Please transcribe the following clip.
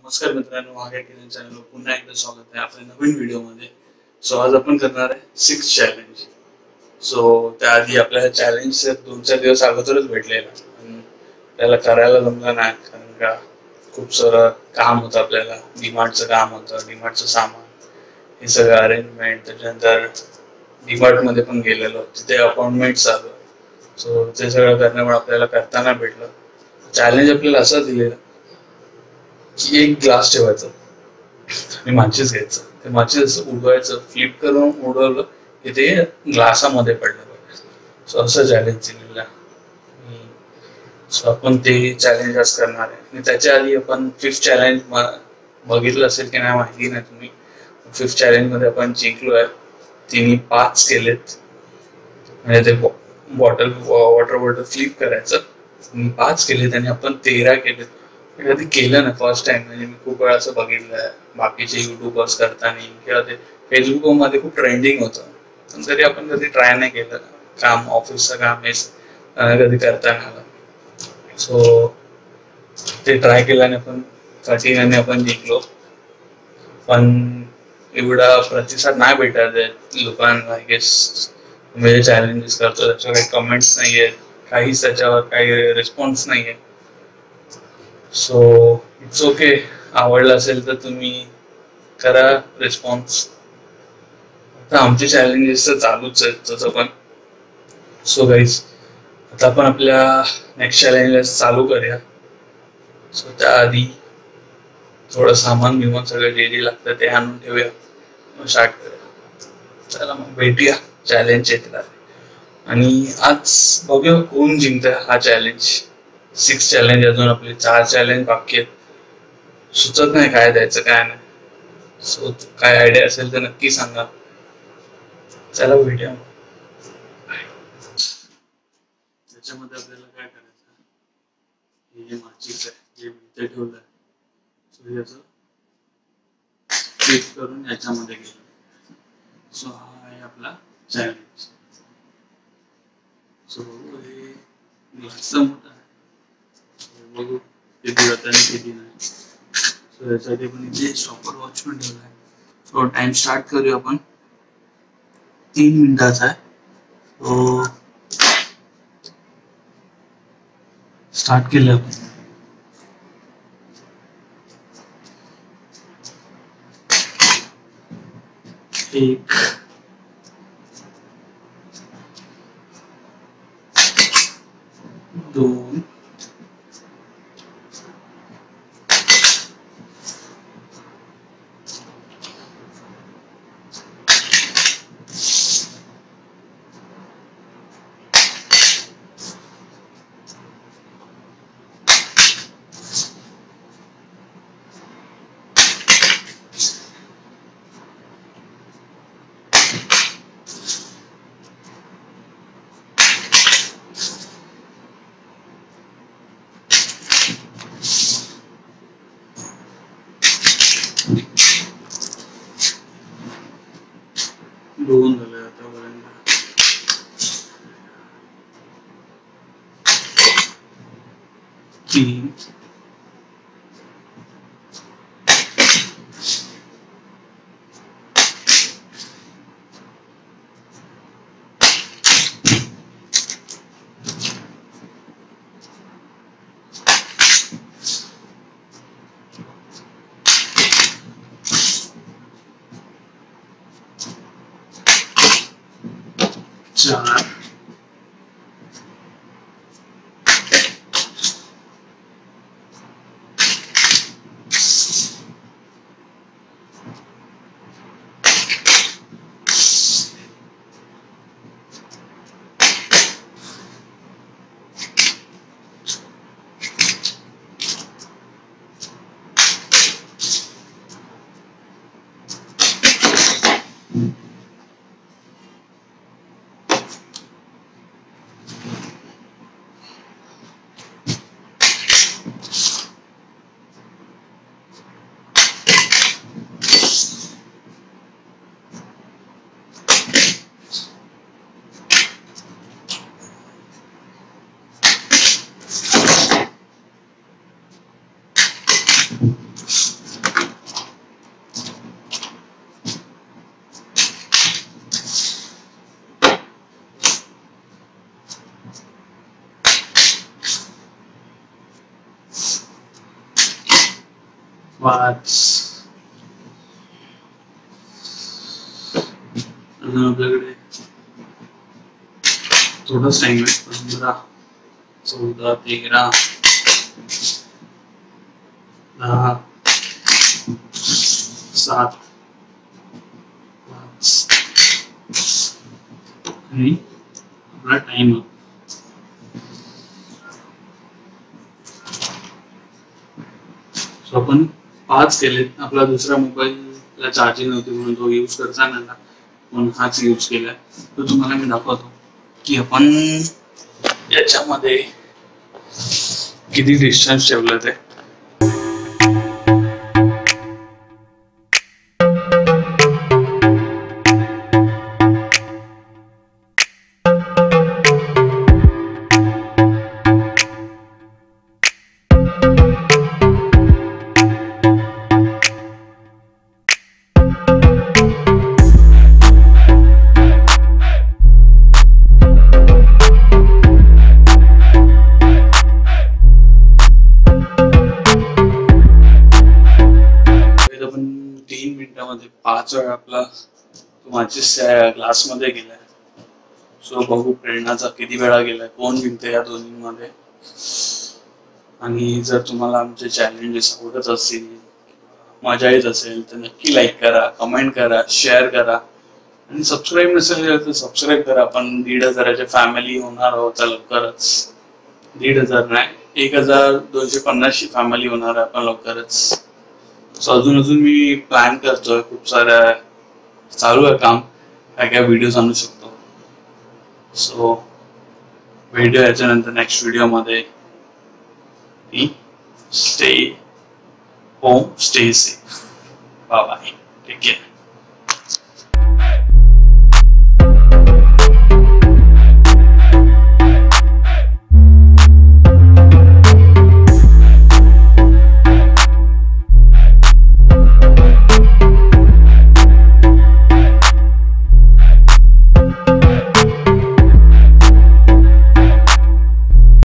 नमस्कार मित्रांनो, माझ्या किरण चॅनलवर पुन्हा एकदा स्वागत आहे आपल्या नवीन व्हिडिओमध्ये. सो आज आपण करणार आहे 6 चॅलेंज. सो त्याआधी आपल्याला चॅलेंज 2-4 दिवस अगोदरच भेटलेला, पण त्याला करायला जमलं नाही कारण का खूप सारं काम होतं. आपल्याला डीमार्टचं काम होतं, डीमार्टचं सामान, हे सगळं अरेंजमेंट. त्याच्यानंतर डीमार्टमध्ये पण गेलेलो, तिथे अपॉइंटमेंट चालू. सो ते सगळं करण्यामुळे आपल्याला करता नाही भेटलं. चॅलेंज आपल्याला असं दिलेलं की एक ग्लास ठेवायचा आणि माचीस घ्यायचं, ते माचीस असं उडवायचं, फ्लिप करून उडवलं की ते ग्लासामध्ये पडलं पाहिजे. सो असं चॅलेंज दिलेलं आहे. सो आपण ते चॅलेंज आज करणार आहे. आणि त्याच्या आधी आपण 5th चॅलेंज बघितलं असेल की नाही माहिती नाही तुम्ही. 5th चॅलेंज मध्ये आपण जिंकलो आहे. तिन्ही 5 केलेत, म्हणजे ते वॉटर बॉटल फ्लिप करायचं. 5 केलेत आणि आपण 13 केलेत. कधी केलं ना फर्स्ट टाइम, म्हणजे मी खूप वेळा असं बघितलंय बाकीचे युट्यूबर्स करताना, किंवा ते फेसबुक मध्ये खूप ट्रेंडिंग होतं, पण तरी आपण कधी ट्राय नाही केलं. काम, ऑफिसचं काम हे कधी करता नाही आलं. सो ते ट्राय केल्याने पण कठीणाने आपण जिंकलो. पण एवढा प्रतिसाद नाही भेटत लोकांना. आय गेस म्हणजे चॅलेंजेस करतो त्याच्यावर काही कमेंट्स नाहीये, काहीच त्याच्यावर काही रिस्पॉन्स नाहीये. So it's okay. आवडलं असेल तर तुम्ही करा रिस्पॉन्स. आता आमचे चॅलेंजेस तर चालूच आहेत तसं पण. सो गाईज, आता आपण आपल्या नेक्स्ट चॅलेंजेस चालू करूया. सो त्याआधी थोडं सामान बिमान सगळं जे जे लागतं ते आणून ठेवूया, मग स्टार्ट करूया. चला मग भेटूया चॅलेंज येतला. आणि आज बघूया कोण जिंकतंय हा चॅलेंज. 6 चॅलेंज, अजून आपले 4 चॅलेंज बाकी आहेत. सुचत नाही काय द्यायचं काय नाही. सो काय आयडिया असेल तर नक्की सांगा. चला भेटूया. त्याच्यामध्ये आपल्याला काय करायचं, हे जे माचीस आहे जे इथे ठेवलंय, सो याचं क्लिक करून याच्यामध्ये गेलं. सो हा आहे आपला चॅलेंज. सो हे ग्लासचा मोठा आहे, बघू किती होतं आणि किती नाही. सो यासाठी पण इथे स्टॉपर वॉच पण ठेवला आहे. सो टाइम स्टार्ट करूया आपण. 3 मिनिटाचा आहे. सो स्टार्ट केलं आपण. 1, 2, 2 झाले आतापर्यंत. 3, 4, 5, 5 आणि आपल्याकडे थोडाच टाइम आहे. 15 14 13 10 7 5 आणि आपला टाइम आपण 5 केले. आपला दुसरा मोबाईलला चार्जिंग नव्हती म्हणून तो यूज करता नाही आला, म्हणून हाच यूज केलाय. तर तुम्हाला मी दाखवतो की आपण याच्यामध्ये किती डिस्टन्स ठेवलं ते. आपण 3 मिनिटांमध्ये 5 वेळा आपला माचीस ग्लास मध्ये गेलाय. सो बघू प्रेरणाचा किती वेळा गेलाय, कोण जिंकते या दोन्हीमध्ये. आणि जर तुम्हाला आमचे चॅलेंजेस आवडत असतील, मजा येत असेल तर नक्की लाईक करा, कमेंट करा, शेअर करा आणि सबस्क्राईब नसेल तर सबस्क्राईब करा. आपण 1,500च्या फॅमिली होणार आहोत लवकरच. 1,500 नाही, 1,250ची फॅमिली होणार आहे आपण लवकरच. सो अजून मी प्लॅन करतोय, खूप साऱ्या चालू आहे काम, काय व्हिडिओज आणू शकतो. सो व्हिडिओ याच्यानंतर नेक्स्ट व्हिडिओमध्ये. Stay home, stay safe. Bye bye, take care.